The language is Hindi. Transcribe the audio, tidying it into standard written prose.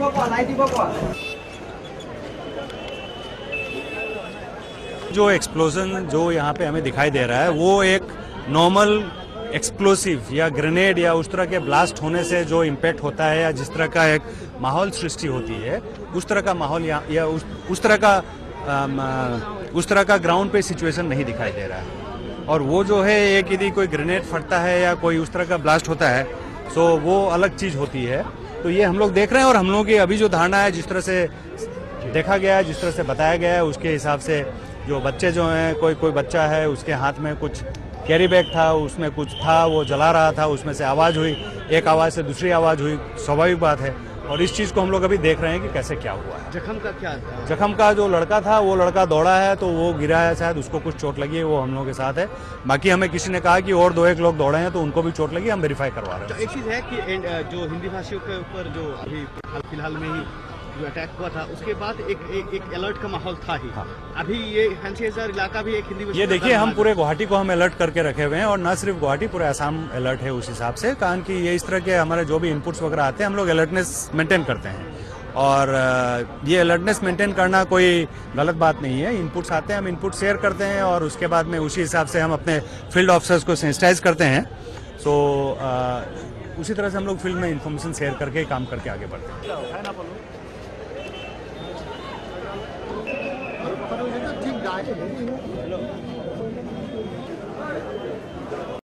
जो एक्सप्लोजन जो यहाँ पे हमें दिखाई दे रहा है वो एक नॉर्मल एक्सप्लोसिव या ग्रेनेड या उस तरह के ब्लास्ट होने से जो इम्पैक्ट होता है या जिस तरह का एक माहौल सृष्टि होती है उस तरह का माहौल या उस तरह का ग्राउंड पे सिचुएशन नहीं दिखाई दे रहा है। और वो जो है एक यदि कोई ग्रेनेड फटता है या कोई उस तरह का ब्लास्ट होता है तो वो अलग चीज होती है। तो ये हम लोग देख रहे हैं और हम लोगों की अभी जो धारणा है जिस तरह से देखा गया है जिस तरह से बताया गया है उसके हिसाब से जो बच्चे जो हैं कोई बच्चा है उसके हाथ में कुछ कैरी बैग था उसमें कुछ था वो जला रहा था उसमें से आवाज़ हुई एक आवाज़ से दूसरी आवाज़ हुई स्वाभाविक बात है। और इस चीज़ को हम लोग अभी देख रहे हैं कि कैसे क्या हुआ है। जख्म का क्या था? जख्म का जो लड़का था वो लड़का दौड़ा है तो वो गिरा है शायद उसको कुछ चोट लगी है वो हम लोगों के साथ है। बाकी हमें किसी ने कहा कि और 2-1 लोग दौड़े हैं तो उनको भी चोट लगी हम वेरीफाई करवा रहे हैं। तो एक चीज़ है कि जो हिंदी भाषियों के ऊपर जो अभी फिलहाल में ही जो अटैक हुआ था उसके बाद एक अलर्ट का माहौल था ही। हाँ। अभी ये फैंसीज़र इलाका भी एक हिंदी ये देखिए हम पूरे गुवाहाटी को हम अलर्ट करके रखे हुए हैं और न सिर्फ गुवाहाटी पूरे आसाम अलर्ट है उस हिसाब से कारण कि ये इस तरह के हमारे जो भी इनपुट्स वगैरह आते हैं हम लोग अलर्टनेस मेंटेन करते हैं। और ये अलर्टनेस मेंटेन करना कोई गलत बात नहीं है। इनपुट्स आते हैं हम इनपुट शेयर करते हैं और उसके बाद में उसी हिसाब से हम अपने फील्ड ऑफिसर्स को सेंसिटाइज करते हैं। तो उसी तरह से हम लोग फील्ड में इंफॉर्मेशन शेयर करके काम करके आगे बढ़ते हैं।